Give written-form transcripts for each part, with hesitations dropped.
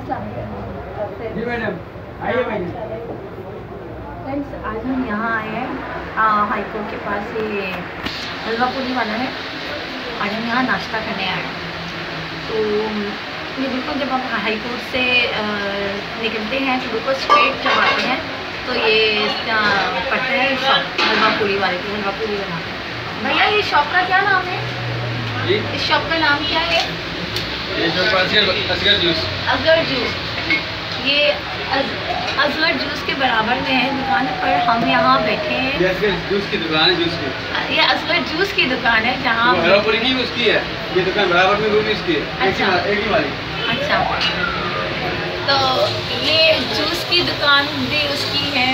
जी madam, आइए madam. Friends, आज हम यहाँ आए हैं हाई कोर्ट के पास। ये हलवा पूरी वाला है। आज हम यहाँ नाश्ता करने आए हैं। तो ये बिल्कुल जब हम हाई कोर्ट से निकलते हैं तो बिल्कुल स्ट्रेट जब आते हैं तो ये इसका पड़ता है शॉप हलवा पूरी वाले की। हलवा पूरी बनाते हैं। भैया, ये शॉप का क्या नाम है? जी? इस शॉप का नाम क्या है? ये shop Asgar juice. Asgar juice. ये असगर जूस के बराबर में है दुकान, पर हम यहाँ बैठे हैं। ये असगर जूस की दुकान है, जूस की। ये असगर जूस की दुकान है जहाँ हलवा पूरी की उसकी है। ये दुकान बराबर में वो भी उसकी है। अच्छा। एक ही वाली। अच्छा, तो ये जूस की दुकान भी उसकी है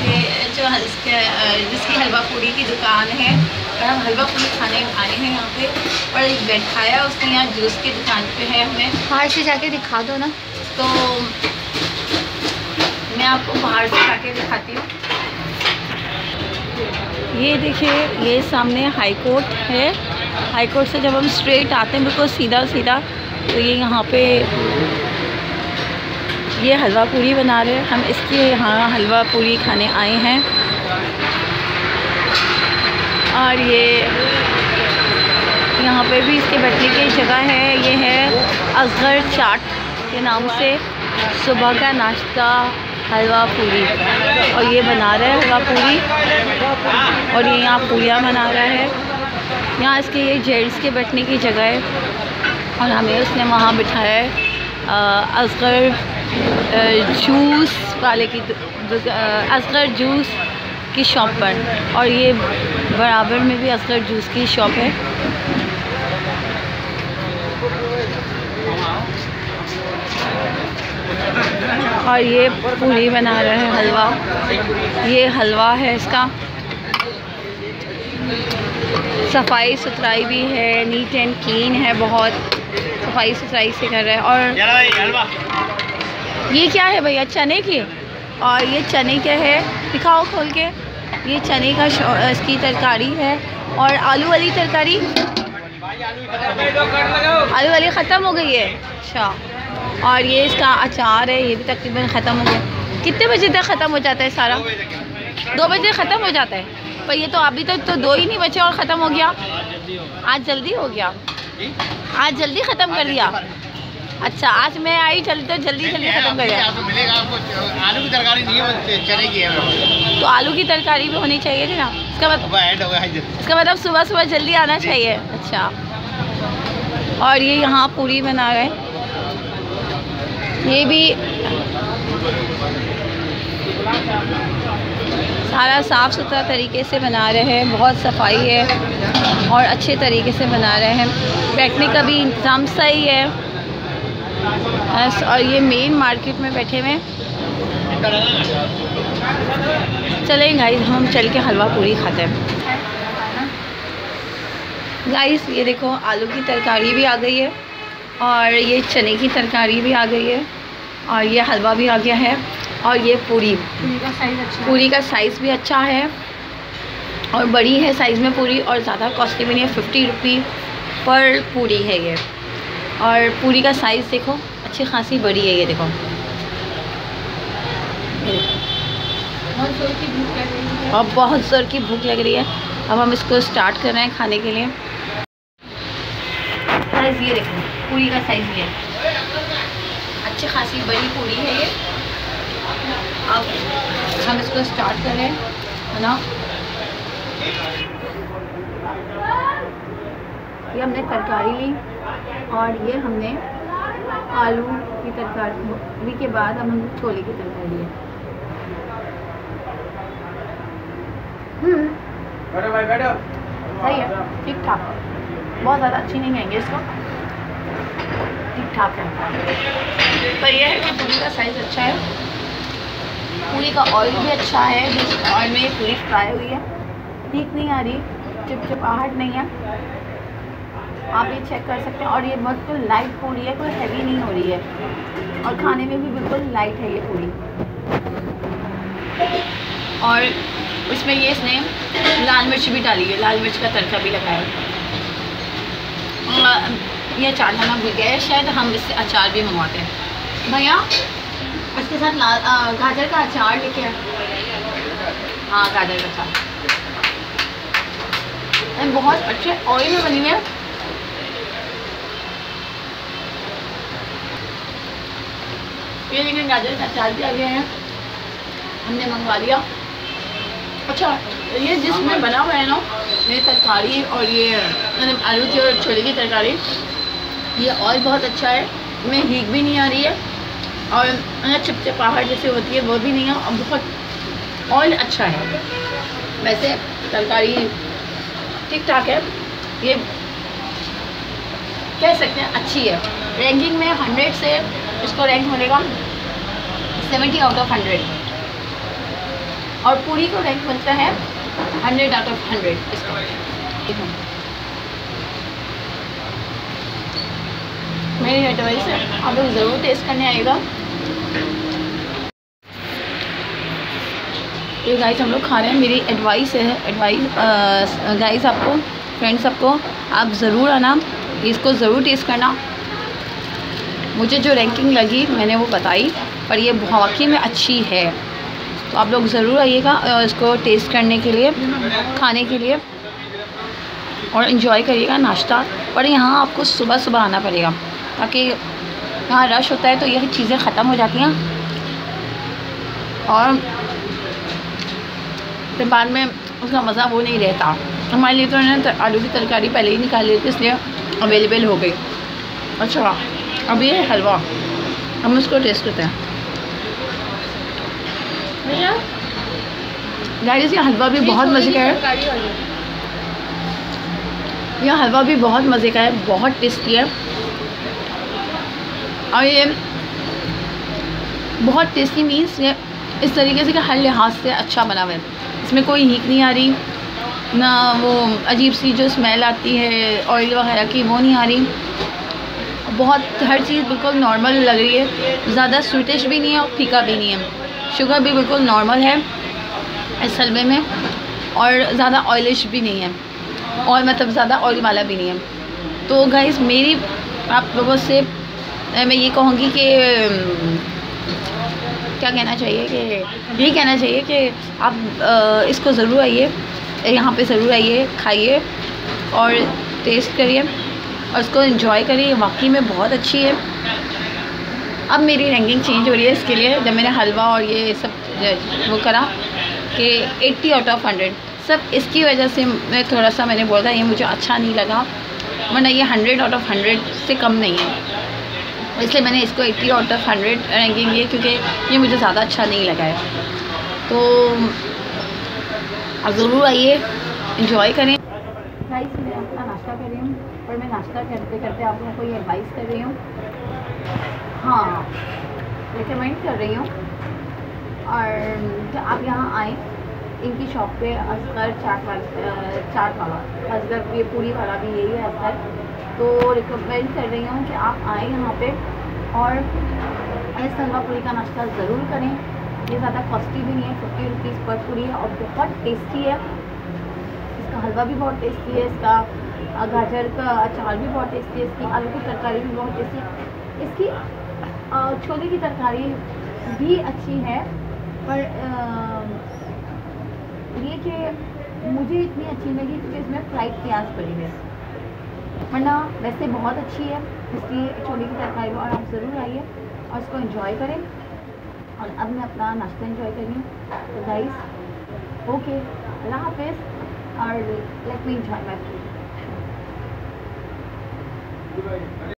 जिसकी हलवा पूरी की दुकान है। और हम हलवा पूरी खाने आए हैं यहाँ पे, और एक बैठाया उसने यहाँ जूस की दुकान पे है। हमें बाहर से जाके दिखा दो ना। तो मैं आपको बाहर से जाके दिखाती हूँ। ये देखिए, ये सामने हाई कोर्ट है। हाई कोर्ट से जब हम स्ट्रेट आते हैं बिल्कुल सीधा सीधा, तो ये यहाँ पे ये हलवा पूरी बना रहे हैं। हम इसके यहाँ हलवा पूरी खाने आए हैं। और ये यहाँ पे भी इसके बैठने की जगह है। ये है असगर चाट के नाम से सुबह का नाश्ता हलवा पूरी। और ये बना रहा है हलवा पूरी, और ये यहाँ पूरियाँ बना रहा है। यहाँ इसके ये जेंट्स के बैठने की जगह है, और हमें उसने वहाँ बिठाया है असगर जूस वाले की असगर जूस की शॉप पर। और ये बराबर में भी असगर जूस की शॉप है। और ये पूरी बना रहा है हलवा। ये हलवा है इसका। सफाई सुथराई भी है, नीट एंड क्लीन है, बहुत सफाई सुथराई से कर रहा है। और ये क्या है भैया? चने की। और ये चने क्या है? दिखाओ खोल के। ये चने का इसकी तरकारी है। और आलू वाली तरकारी, आलू वाली ख़त्म हो गई है। अच्छा। और ये इसका अचार है, ये भी तकरीबन ख़त्म हो गया। कितने बजे तक ख़त्म हो जाता है सारा? 2 बजे ख़त्म हो जाता है। पर ये तो अभी तक तो 2 ही नहीं बचे और ख़त्म हो गया। आज जल्दी हो गया, आज जल्दी ख़त्म कर दिया। अच्छा, आज मैं आई जल्दी तो जल्दी ख़त्म कर दिया। आलू की तरकारी नहीं है, चने की है। तो आलू की तरकारी भी होनी चाहिए थी ना। इसका मतलब सुबह सुबह जल्दी आना चाहिए। अच्छा। और ये यहाँ पूरी बना रहे हैं। ये भी सारा साफ़ सुथरा तरीके से बना रहे हैं, बहुत सफाई है और अच्छे तरीके से बना रहे हैं। बैठने का भी इंतज़ाम सही है। और ये मेन मार्केट में बैठे हुए हैं। चलें गाइस, हम चल के हलवा पूरी खाते हैं। गाइस, ये देखो, आलू की तरकारी भी आ गई है, और ये चने की तरकारी भी आ गई है, और ये हलवा भी आ गया है। और ये पूरी का साइज़ अच्छा, पूरी का साइज़ भी अच्छा है, और बड़ी है साइज़ में पूरी, और ज़्यादा कॉस्टली भी नहीं है। 50 रुपये पर पूरी है ये। और पूरी का साइज़ देखो, अच्छी खासी बड़ी है ये। देखो, बहुत ज़ोर की भूख लग रही है। और बहुत ज़ोर की भूख लग रही है। अब हम इसको स्टार्ट कर रहे हैं खाने के लिए। साइज़ ये देखो, पूरी का साइज़ ये अच्छी खासी बड़ी पूरी है ये। अब हम इसको स्टार्ट कर रहे हैं, है ना। ये हमने तरकारी ली, और ये हमने आलू की तरकारी के बाद हम छोले की तरकारी ली। सही है, ठीक ठाक, बहुत ज़्यादा अच्छी नहीं कहेंगे इसको, ठीक ठाक है। पर यह है कि पूरी का साइज़ अच्छा है, पूरी का ऑयल भी अच्छा है। जिस ऑयल में ये पूरी फ्राई हुई है, ठीक नहीं आ रही, चिपचिपाहट नहीं है, आप ये चेक कर सकते हैं। और ये बिल्कुल लाइट पूरी है, कोई हैवी नहीं हो रही है, और खाने में भी बिल्कुल लाइट है ये पूरी। और इसमें ये इसने लाल मिर्च भी डाली है, लाल मिर्च का तड़का भी लगाया। ये अचार लाना भूल गया है, शायद हम इससे अचार भी मंगवाते हैं। भैया इसके साथ गाजर का अचार लेके आए। हाँ गाजर का अचार बहुत अच्छे ऑयल में बनी है। ये देखिए गाजर का अचार भी आ गया है, हमने मंगवा लिया। अच्छा ये जिसमें बना हुआ है ना, ये तरकारी और ये आलू की और छोले की तरकारी, ये ऑयल बहुत अच्छा है, इसमें हीट भी नहीं आ रही है और चिपचिपाहट जैसे होती है वो भी नहीं है, और बहुत ऑयल अच्छा है। वैसे तरकारी ठीक ठाक है, ये कह सकते हैं अच्छी है। रैंकिंग में 100 से इसको रैंक मिलेगा 70 आउट ऑफ 100 और पूरी को रैंक मिलता है 100 आउट ऑफ 100 इसका। मेरी एडवाइस है आप लोग ज़रूर टेस्ट करने आएगा। ये गाइस हम लोग खा रहे हैं, मेरी एडवाइस है, गाइस आपको, फ्रेंड्स आपको, आप ज़रूर आना, इसको ज़रूर टेस्ट करना। मुझे जो रैंकिंग लगी मैंने वो बताई, पर ये वाकई में अच्छी है, तो आप लोग ज़रूर आइएगा इसको टेस्ट करने के लिए, खाने के लिए और इन्जॉय करिएगा नाश्ता। पर यहाँ आपको सुबह सुबह आना पड़ेगा ताकि यहाँ रश होता है तो यह चीज़ें ख़त्म हो जाती हैं और फिर बाद में उसका मज़ा वो नहीं रहता। हमारे लिए तो है आलू की तरकारी पहले ही निकाल लेते इसलिए अवेलेबल हो गई। अच्छा अब ये हलवा, हम इसको टेस्ट करते हैं। गाइस ये हलवा भी बहुत मज़े का है, यह हलवा भी बहुत मज़े का है, बहुत टेस्टी है और ये बहुत टेस्टी मीन्स ये इस तरीके से कि हर लिहाज से अच्छा बना हुआ है, इसमें कोई हीक नहीं आ रही, ना वो अजीब सी जो स्मेल आती है ऑयल वगैरह की वो नहीं आ रही, बहुत हर चीज़ बिल्कुल नॉर्मल लग रही है, ज़्यादा स्वीटिश भी नहीं है और फीका भी नहीं है, शुगर भी बिल्कुल नॉर्मल है इस हलवे में और ज़्यादा ऑयलिश भी नहीं है और मतलब ज़्यादा ऑयल वाला भी नहीं है। तो गाइस मेरी आप लोगों से मैं ये कहूँगी कि क्या कहना चाहिए कि यही कहना चाहिए कि आप इसको ज़रूर आइए, यहाँ पे ज़रूर आइए, खाइए और टेस्ट करिए और इसको एंजॉय करिए, वाकई में बहुत अच्छी है। अब मेरी रैंकिंग चेंज हो रही है इसके लिए, जब मैंने हलवा और ये सब वो करा कि 80 आउट ऑफ 100 सब इसकी वजह से मैं थोड़ा सा मैंने बोला था ये मुझे अच्छा नहीं लगा, वरना ये 100 आउट ऑफ 100 से कम नहीं है, इसलिए मैंने इसको 80 आउट ऑफ 100 रैंकिंग दी क्योंकि ये मुझे ज़्यादा अच्छा नहीं लगा है। तो आप ज़रूर आइए, इंजॉय करें। गाइस मैं अपना नाश्ता कर रही हूँ और मैं नाश्ता करते करते आप लोगों को ये एडवाइस कर रही हूँ, हाँ रिकमेंड कर रही हूँ और कि आप यहाँ आएँ इनकी शॉप पे, असगर चाट वाला, असगर ये पूरी वाला भी यही है असगर, तो रिकमेंड कर रही हूँ कि आप आएँ यहाँ पे और इस हलवा पूरी का नाश्ता ज़रूर करें। ये ज़्यादा कॉस्टली भी नहीं है, 50 रुपीज़ पर पूरी है और बहुत टेस्टी है, इसका हलवा भी बहुत टेस्टी है, इसका गाजर का अचार भी बहुत टेस्टी है, इसकी आलू की तरकारी भी बहुत टेस्टी है, इसकी छोले की तरकारी भी अच्छी है, पर ये कि मुझे इतनी अच्छी लगी क्योंकि इसमें फ्राइड प्याज पड़ी है, वरना वैसे बहुत अच्छी है इसकी छोले की तरकारी और आप ज़रूर आइए और इसको एंजॉय करें। और अब मैं अपना नाश्ता एंजॉय कर रही हूँ, तो गाइस ओके अल्लाह हाफिज़ और let me enjoy my food.